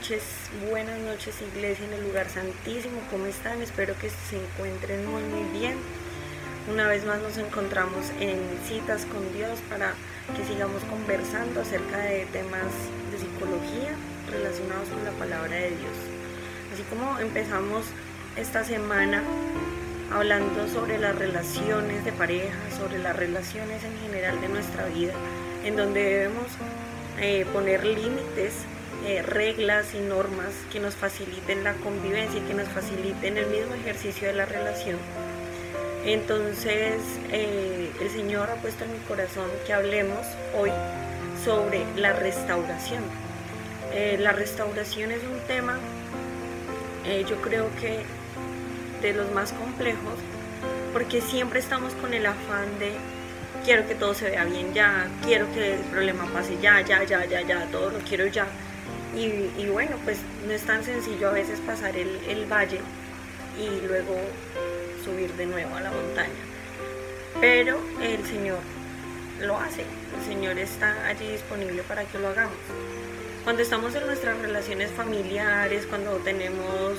buenas noches Iglesia en el lugar santísimo, ¿cómo están? Espero que se encuentren muy bien. Una vez más nos encontramos en Citas con Dios para que sigamos conversando acerca de temas de psicología relacionados con la palabra de Dios. Así como empezamos esta semana hablando sobre las relaciones de pareja, sobre las relaciones en general de nuestra vida, en donde debemos poner límites, reglas y normas que nos faciliten la convivencia y que nos faciliten el mismo ejercicio de la relación. Entonces el Señor ha puesto en mi corazón que hablemos hoy sobre la restauración. La restauración es un tema, yo creo que de los más complejos, porque siempre estamos con el afán de quiero que todo se vea bien ya, quiero que el problema pase ya, todo lo quiero ya. Y bueno, pues no es tan sencillo a veces pasar el valle y luego subir de nuevo a la montaña. Pero el Señor lo hace, el Señor está allí disponible para que lo hagamos. Cuando estamos en nuestras relaciones familiares, cuando tenemos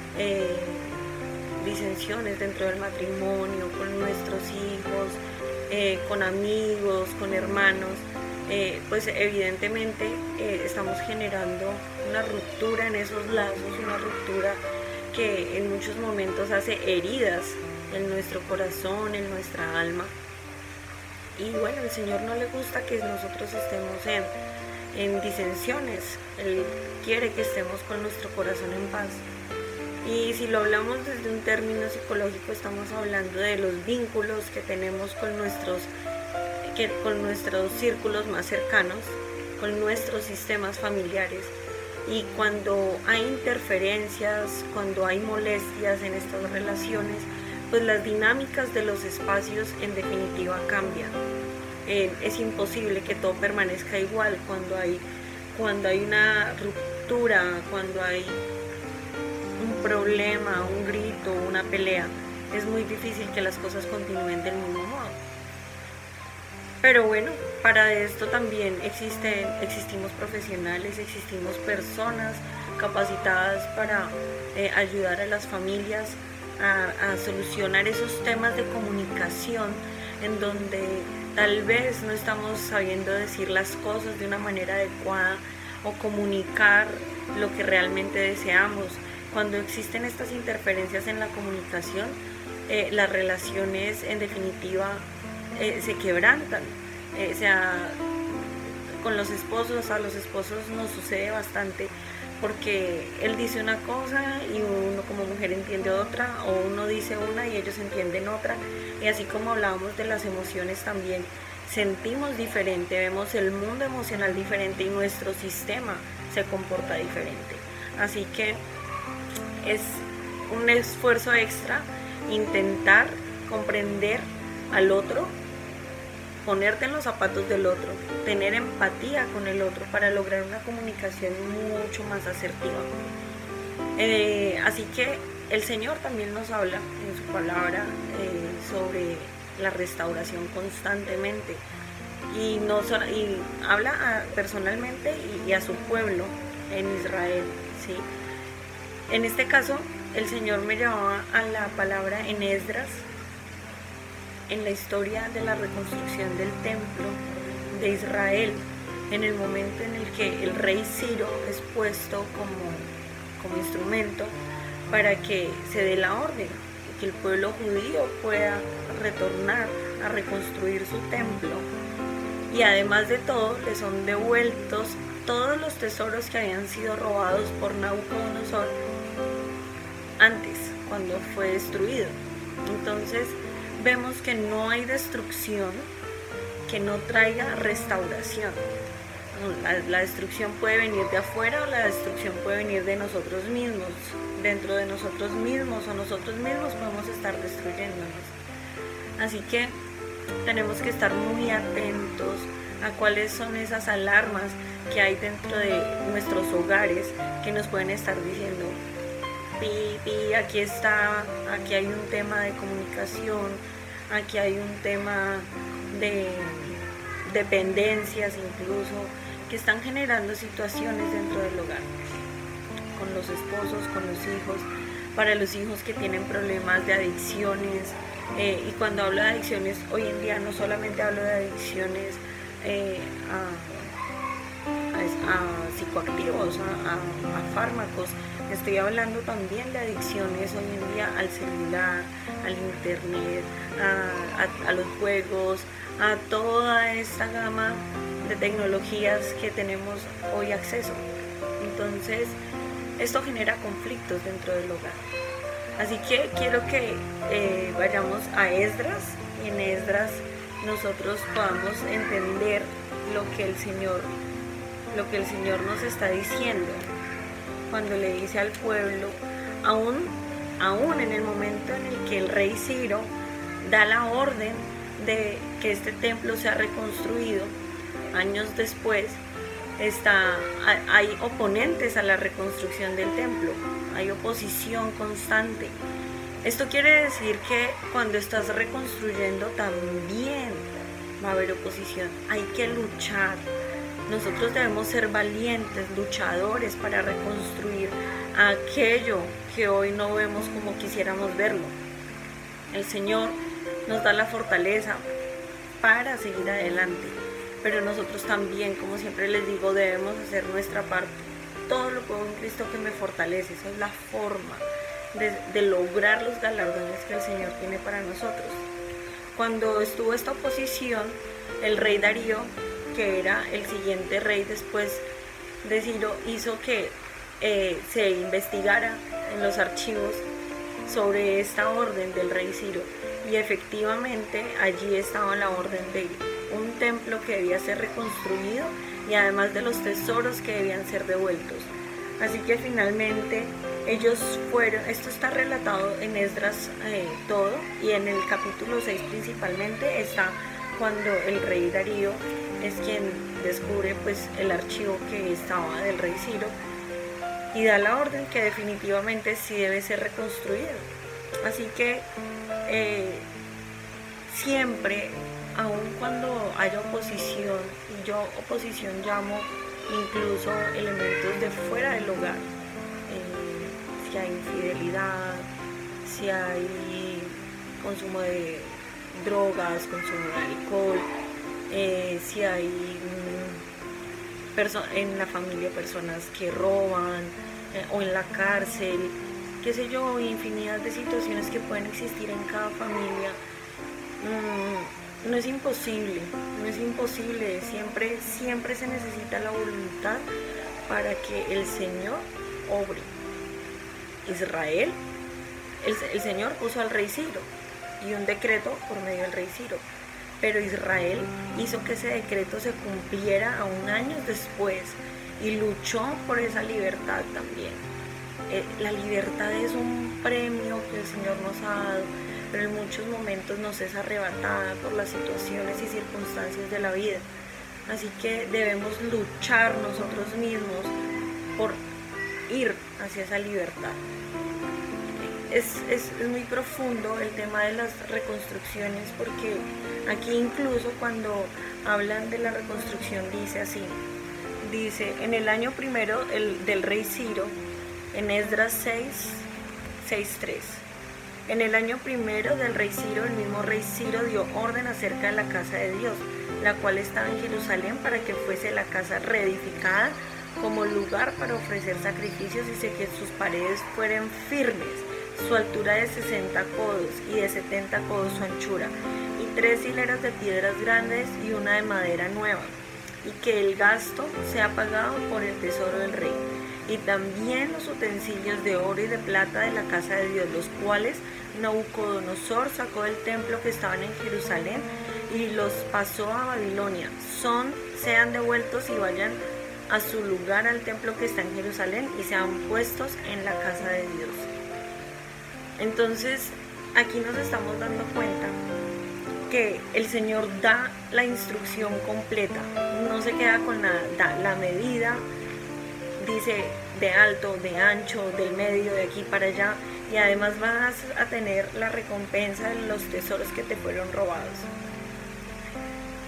disensiones dentro del matrimonio, con nuestros hijos, con amigos, con hermanos, pues evidentemente estamos generando una ruptura en esos lazos, una ruptura que en muchos momentos hace heridas en nuestro corazón, en nuestra alma. Y bueno, al Señor no le gusta que nosotros estemos en disensiones. Él quiere que estemos con nuestro corazón en paz. Y si lo hablamos desde un término psicológico, estamos hablando de los vínculos que tenemos con nuestros círculos más cercanos, con nuestros sistemas familiares. Y cuando hay interferencias, cuando hay molestias en estas relaciones, pues las dinámicas de los espacios en definitiva cambian. Es imposible que todo permanezca igual cuando hay una ruptura, cuando hay un problema, un grito, una pelea. Es muy difícil que las cosas continúen del mismo modo. Pero bueno, para esto también existimos profesionales, existimos personas capacitadas para ayudar a las familias a solucionar esos temas de comunicación en donde tal vez no estamos sabiendo decir las cosas de una manera adecuada o comunicar lo que realmente deseamos. Cuando existen estas interferencias en la comunicación, las relaciones en definitiva se quebrantan. O sea, con los esposos, a los esposos nos sucede bastante porque él dice una cosa y uno como mujer entiende otra, o uno dice una y ellos entienden otra. Y así como hablábamos de las emociones, también sentimos diferente, vemos el mundo emocional diferente y nuestro sistema se comporta diferente. Así que es un esfuerzo extra intentar comprender al otro, ponerte en los zapatos del otro, tener empatía con el otro para lograr una comunicación mucho más asertiva. Así que el Señor también nos habla en su palabra sobre la restauración constantemente y habla personalmente y a su pueblo en Israel, ¿sí? En este caso, el Señor me llevaba a la palabra en Esdras, en la historia de la reconstrucción del templo de Israel, en el momento en el que el rey Ciro es puesto como instrumento para que se dé la orden, que el pueblo judío pueda retornar a reconstruir su templo. Y además de todo, le son devueltos todos los tesoros que habían sido robados por Nabucodonosor antes, cuando fue destruido. Entonces vemos que no hay destrucción que no traiga restauración. La destrucción puede venir de afuera o la destrucción puede venir de nosotros mismos. Dentro de nosotros mismos o nosotros mismos podemos estar destruyéndonos. Así que tenemos que estar muy atentos a cuáles son esas alarmas que hay dentro de nuestros hogares que nos pueden estar diciendo aquí hay un tema de comunicación, aquí hay un tema de dependencias incluso, que están generando situaciones dentro del hogar. con los esposos, con los hijos, para los hijos que tienen problemas de adicciones. Y cuando hablo de adicciones, hoy en día no solamente hablo de adicciones a psicoactivos, a fármacos, estoy hablando también de adicciones hoy en día al celular, al internet, a los juegos, a toda esta gama de tecnologías que tenemos hoy acceso. Entonces, esto genera conflictos dentro del hogar. Así que quiero que vayamos a Esdras, y en Esdras nosotros podamos entender lo que el Señor nos está diciendo cuando le dice al pueblo, aún en el momento en el que el rey Ciro da la orden de que este templo sea reconstruido, años después hay oponentes a la reconstrucción del templo, hay oposición constante. Esto quiere decir que cuando estás reconstruyendo también va a haber oposición, hay que luchar. Nosotros debemos ser valientes, luchadores para reconstruir aquello que hoy no vemos como quisiéramos verlo. El Señor nos da la fortaleza para seguir adelante, pero nosotros también, como siempre les digo, debemos hacer nuestra parte. Todo lo puedo en Cristo que me fortalece. Esa es la forma de lograr los galardones que el Señor tiene para nosotros. Cuando estuvo esta oposición, el rey Darío, que era el siguiente rey después de Ciro, hizo que se investigara en los archivos sobre esta orden del rey Ciro, y efectivamente allí estaba la orden de un templo que debía ser reconstruido y además de los tesoros que debían ser devueltos. Así que finalmente ellos fueron, esto está relatado en Esdras todo, y en el capítulo 6 principalmente está cuando el rey Darío es quien descubre pues el archivo que estaba del rey Ciro y da la orden que definitivamente sí debe ser reconstruido. Así que siempre, aun cuando haya oposición, y yo oposición llamo incluso elementos de fuera del hogar, si hay infidelidad, si hay consumo de drogas, consumo de alcohol, si hay en la familia personas que roban, o en la cárcel, qué sé yo, infinidad de situaciones que pueden existir en cada familia. No es imposible, siempre se necesita la voluntad para que el Señor obre. Israel, el Señor puso al rey Ciro y un decreto por medio del rey Ciro, pero Israel hizo que ese decreto se cumpliera aún años después y luchó por esa libertad también. La libertad es un premio que el Señor nos ha dado, pero en muchos momentos nos es arrebatada por las situaciones y circunstancias de la vida. Así que debemos luchar nosotros mismos por ir hacia esa libertad. Es muy profundo el tema de las reconstrucciones, porque aquí incluso cuando hablan de la reconstrucción dice así, en el año primero del rey Ciro, en Esdras 6:3, en el año primero del rey Ciro, el mismo rey Ciro dio orden acerca de la casa de Dios, la cual estaba en Jerusalén, para que fuese la casa reedificada como lugar para ofrecer sacrificios, y que sus paredes fueran firmes, su altura de 60 codos y de 70 codos su anchura, y 3 hileras de piedras grandes y una de madera nueva, y que el gasto sea pagado por el tesoro del rey, y también los utensilios de oro y de plata de la casa de Dios, los cuales Nabucodonosor sacó del templo que estaban en Jerusalén y los pasó a Babilonia, sean devueltos y vayan a su lugar al templo que está en Jerusalén y sean puestos en la casa de Dios. Entonces, aquí nos estamos dando cuenta que el Señor da la instrucción completa, no se queda con nada, da la medida, dice de alto, de ancho, del medio, de aquí para allá, y además vas a tener la recompensa de los tesoros que te fueron robados.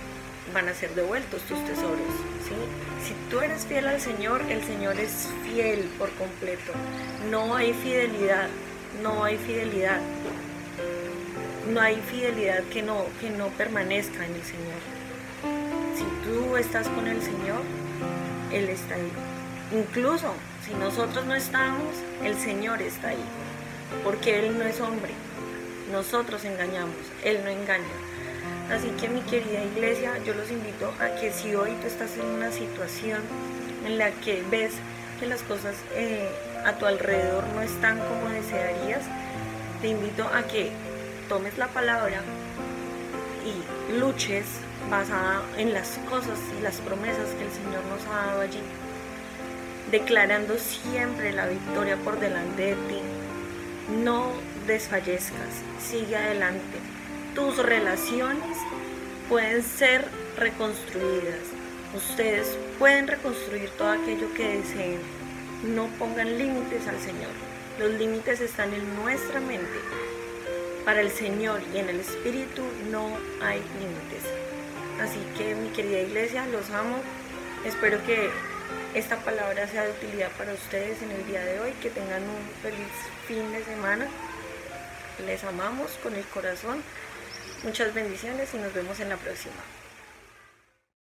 van a ser devueltos tus tesoros, ¿sí? Si tú eres fiel al Señor, el Señor es fiel por completo. No hay fidelidad, no hay fidelidad. No hay fidelidad que no permanezca en el Señor. Si tú estás con el Señor, Él está ahí. Incluso si nosotros no estamos, el Señor está ahí. Porque Él no es hombre. Nosotros engañamos, Él no engaña. Así que mi querida iglesia, yo los invito a que si hoy tú estás en una situación en la que ves que las cosas a tu alrededor no están como desearías, te invito a que tomes la palabra y luches basada en las cosas y las promesas que el Señor nos ha dado allí, declarando siempre la victoria por delante de ti. No desfallezcas, sigue adelante. Tus relaciones pueden ser reconstruidas. Ustedes pueden reconstruir todo aquello que deseen. No pongan límites al Señor. Los límites están en nuestra mente. Para el Señor y en el Espíritu no hay límites. Así que mi querida iglesia, los amo. Espero que esta palabra sea de utilidad para ustedes en el día de hoy. Que tengan un feliz fin de semana. Les amamos con el corazón. Muchas bendiciones y nos vemos en la próxima.